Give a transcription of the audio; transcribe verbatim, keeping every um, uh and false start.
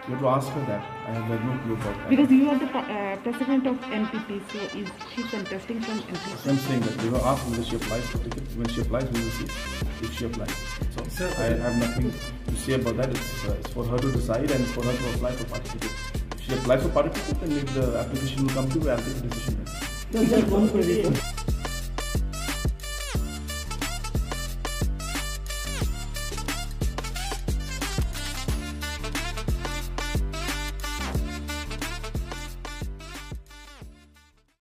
You have to ask her that. I have no clue about that. Because you are the uh, president of M P P, so is she contesting from M P P? So I'm saying that we will ask whether she applies for ticket. When she applies, we will see if she applies. So Sir, I have nothing to say about that. It's, uh, it's for her to decide and for her to apply for party ticket. If she applies for party ticket, then maybe the application will come to, we will take the decision. No, just one question.